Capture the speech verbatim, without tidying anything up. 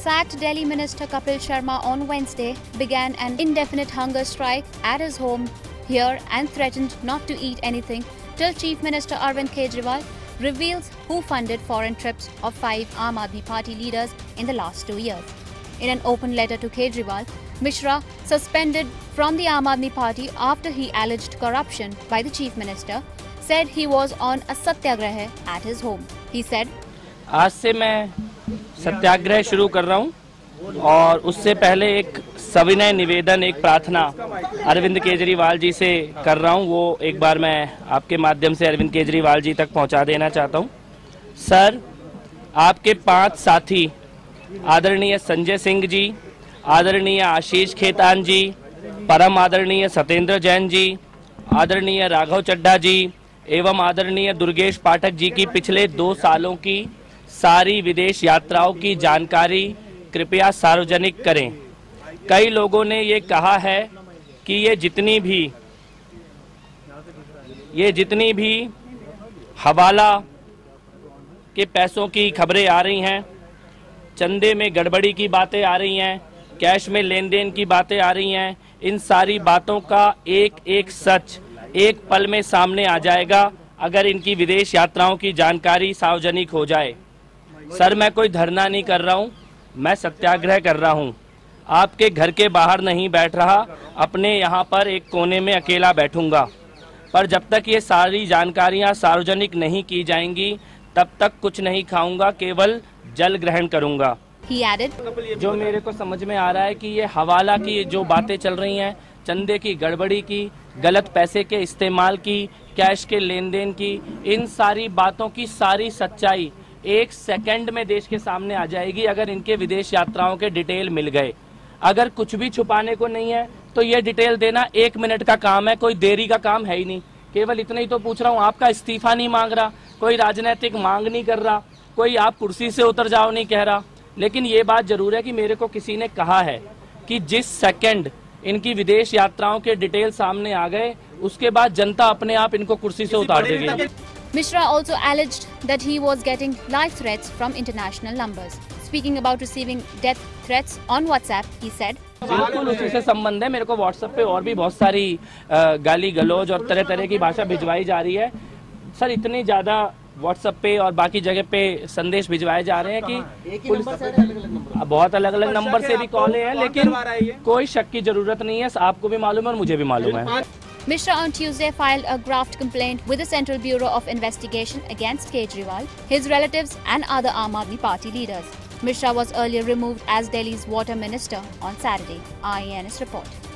sacked Delhi Minister Kapil Sharma on Wednesday began an indefinite hunger strike at his home here and threatened not to eat anything till Chief Minister Arvind Kejriwal reveals who funded foreign trips of five A A P Party leaders in the last two years. In an open letter to Kejriwal, Mishra, suspended from the A A P Party after he alleged corruption by the Chief Minister, said he was on a satyagraha at his home. He said, आज से मैं सत्याग्रह शुरू कर रहा हूं और उससे पहले एक सविनय निवेदन, एक प्रार्थना अरविंद केजरीवाल जी से कर रहा हूं। वो एक बार मैं आपके माध्यम से अरविंद केजरीवाल जी तक पहुंचा देना चाहता हूं। सर, आपके पांच साथी आदरणीय संजय सिंह जी, आदरणीय आशीष खेतान जी, परम आदरणीय सत्येंद्र जैन जी, आदरणीय राघव चड्ढा जी एवं आदरणीय दुर्गेश पाठक जी की पिछले दो सालों की सारी विदेश यात्राओं की जानकारी कृपया सार्वजनिक करें। कई लोगों ने ये कहा है कि ये जितनी भी ये जितनी भी हवाला के पैसों की खबरें आ रही हैं, चंदे में गड़बड़ी की बातें आ रही हैं, कैश में लेन देन की बातें आ रही हैं, इन सारी बातों का एक एक सच एक पल में सामने आ जाएगा अगर इनकी विदेश यात्राओं की जानकारी सार्वजनिक हो जाए। सर, मैं कोई धरना नहीं कर रहा हूं, मैं सत्याग्रह कर रहा हूं। आपके घर के बाहर नहीं बैठ रहा, अपने यहां पर एक कोने में अकेला बैठूंगा। पर जब तक ये सारी जानकारियां सार्वजनिक नहीं की जाएंगी तब तक कुछ नहीं खाऊंगा, केवल जल ग्रहण करूंगा। He added, जो मेरे को समझ में आ रहा है कि ये हवाला की जो बातें चल रही हैं, चंदे की गड़बड़ी की, गलत पैसे के इस्तेमाल की, कैश के लेन देन की, इन सारी बातों की सारी सच्चाई एक सेकंड में देश के सामने आ जाएगी अगर इनके विदेश यात्राओं के डिटेल मिल गए। अगर कुछ भी छुपाने को नहीं है तो ये डिटेल देना एक मिनट का काम है, कोई देरी का काम है ही नहीं। केवल इतना ही तो पूछ रहा हूँ, आपका इस्तीफा नहीं मांग रहा, कोई राजनीतिक मांग नहीं कर रहा, कोई आप कुर्सी से उतर जाओ नहीं कह रहा। लेकिन ये बात जरूर है कि मेरे को किसी ने कहा है कि जिस सेकंड इनकी विदेश यात्राओं के डिटेल सामने आ गए उसके बाद जनता अपने आप इनको कुर्सी से उतार देगी। Mishra also alleged that he was getting live threats from international numbers. Speaking about receiving death threats on WhatsApp, he said, बिल्कुल उसी से संबंध है। मेरे को व्हाट्सएप पे और भी बहुत सारी गाली गलौज और तरह तरह की भाषा भिजवाई जा रही है। सर, इतनी ज्यादा व्हाट्सएप पे और बाकी जगह पे संदेश भिजवाए जा रहे हैं कि बहुत अलग अलग नंबर से भी कॉलें हैं, लेकिन कोई शक की जरूरत नहीं है। आपको भी मालूम है और मुझे भी मालूम है। Mishra on Tuesday filed a graft complaint with the Central Bureau of Investigation against Kejriwal, his relatives and other A A P Party leaders. Mishra was earlier removed as Delhi's water minister on Saturday. I A N S report.